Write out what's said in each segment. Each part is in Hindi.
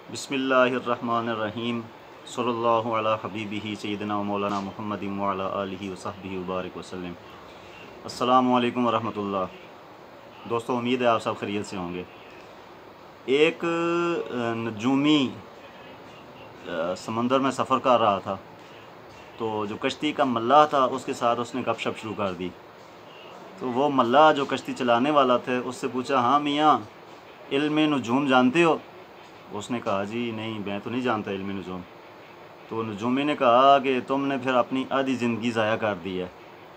बिस्मिल्लाहिर्रहमानिर्रहीम सल्लल्लाहु अला हबीबिही सय्यिदना व मौलाना मुहम्मदिन व अला आलिहि व सहबिहि व बारिक वसल्लम। अस्सलामु अलैकुम व रहमतुल्लाह। दोस्तों, उम्मीद है आप सब खैरियत से होंगे। एक नजूमी समंदर में सफ़र कर रहा था, तो जो कश्ती का मल्लाह था उसके साथ उसने गपशप शुरू कर दी। तो वो मल्लाह जो कश्ती चलाने वाला थे उससे पूछा, हाँ मियाँ, इल्म नजूम जानते हो? उसने कहा, जी नहीं, मैं तो नहीं जानता इल्म नजूम। तो नजूमी ने कहा कि तुमने फिर अपनी आधी ज़िंदगी ज़ाया कर दी है।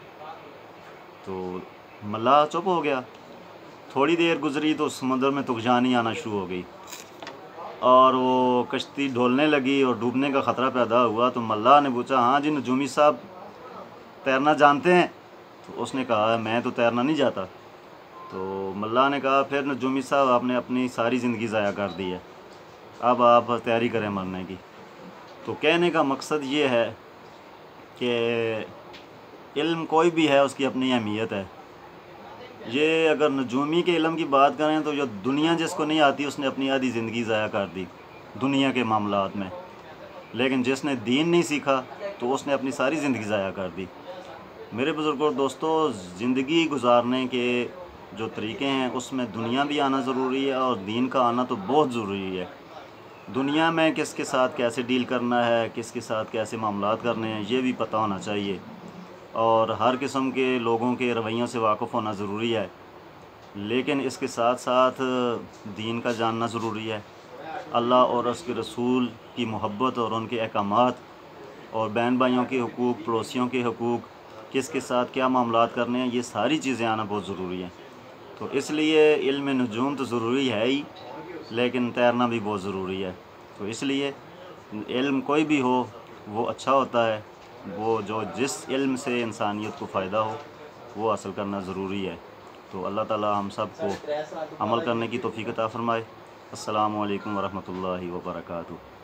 तो मल्लाह चुप हो गया। थोड़ी देर गुजरी तो समुद्र में तुगजानी आना शुरू हो गई और वो कश्ती ढोलने लगी और डूबने का ख़तरा पैदा हुआ। तो मल्लाह ने पूछा, हाँ जी नजूमी साहब, तैरना जानते हैं? तो उसने कहा, मैं तो तैरना नहीं जाता। तो मल्लाह ने कहा, फिर नजूमी साहब, आपने अपनी सारी ज़िंदगी ज़ाया कर दी है, अब आप तैयारी करें मरने की। तो कहने का मकसद ये है कि इल्म कोई भी है उसकी अपनी अहमियत है। ये अगर नजूमी के इल्म की बात करें तो जो दुनिया जिसको नहीं आती उसने अपनी आधी ज़िंदगी ज़ाया कर दी दुनिया के मामलात में, लेकिन जिसने दीन नहीं सीखा तो उसने अपनी सारी ज़िंदगी ज़ाया कर दी। मेरे बुज़ुर्गों, दोस्तों, ज़िंदगी गुजारने के जो तरीक़े हैं उसमें दुनिया भी आना ज़रूरी है और दीन का आना तो बहुत ज़रूरी है। दुनिया में किसके साथ कैसे डील करना है, किसके साथ कैसे मामलात करने हैं, ये भी पता होना चाहिए और हर किस्म के लोगों के रवैयों से वाक़ुफ़ होना ज़रूरी है। लेकिन इसके साथ साथ दीन का जानना ज़रूरी है। अल्लाह और उसके रसूल की मोहब्बत और उनके अहकामात और बहन भाइयों के हुकूक़, पड़ोसियों के हुकूक़, किसके साथ क्या मामलात करने हैं, ये सारी चीज़ें आना बहुत ज़रूरी हैं। तो इसलिए इल्म नजूम तो ज़रूरी है ही, लेकिन तैरना भी बहुत ज़रूरी है। तो इसलिए इल्म कोई भी हो वो अच्छा होता है, वो जो जिस इल्म से इंसानियत को फ़ायदा हो वो हासिल करना ज़रूरी है। तो अल्लाह ताला हम सब को अमल करने की तौफ़ीक़ अता फ़रमाए। अस्सलामु अलैकुम व रहमतुल्लाहि व बरकातुहू।